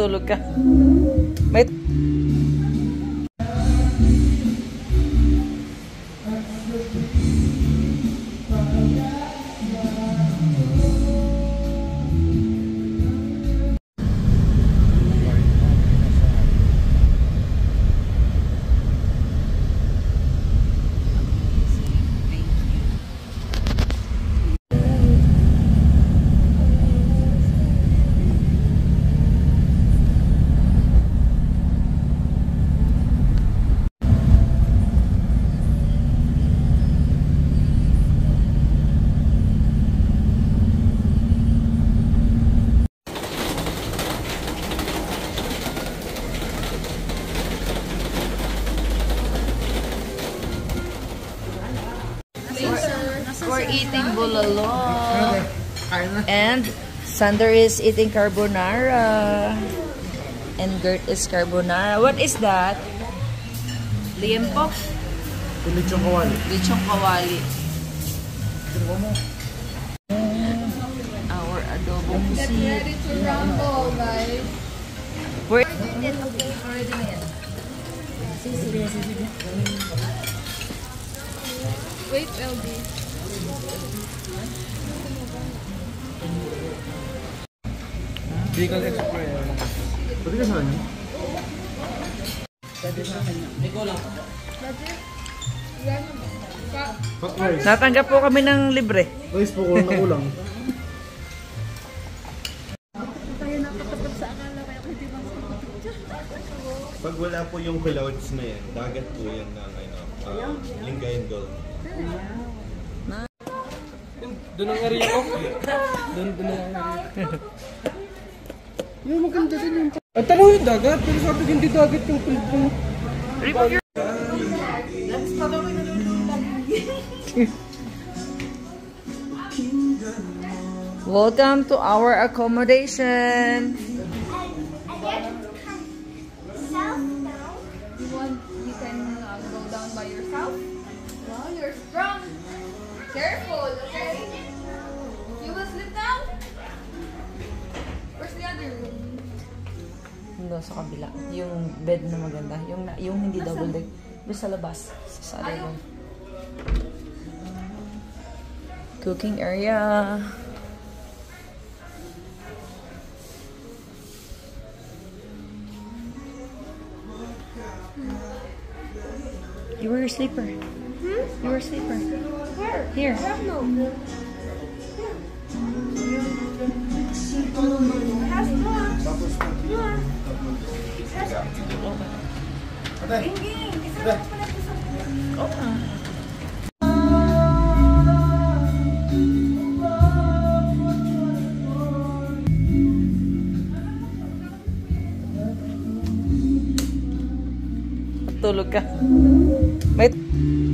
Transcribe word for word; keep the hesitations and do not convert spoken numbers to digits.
Tulog ka. May We're eating bulalo. And Sander is eating carbonara. And Gert is carbonara. What is that? Liempo? Lechong kawali. Lechong kawali. Our adobo Get ready to rumble, guys. We're Wait, L B. Vehicle Express. Pwede ka saan yun? Pwede. Yan. Hot rice. natanggap po kami ng libre. Rice po kulang na kulang. Pag wala po yung clouds na yan, dagat po yan ng ano, uh, Lingayen Gold. Doon ang area ko. Doon, doon ang area. Yung maganda din yung... Ang tanong yung dagat, pero sabi ko hindi dagat yung tulbong. Welcome to our accommodation. You want, you can uh, go down by yourself. Wow, you're strong. Careful, okay? You will sleep down? Where's the other room? Doon sa kabila. Yung bed na maganda. Yung, yung hindi double deck. Doon sa labas. Sa other room. Cooking area. You were a sleeper. Hmm? You were a sleeper. Where? Here. I have no. It has blocks. Yeah. Inging, isa lang pala ito sa Oh. Tulog ka. May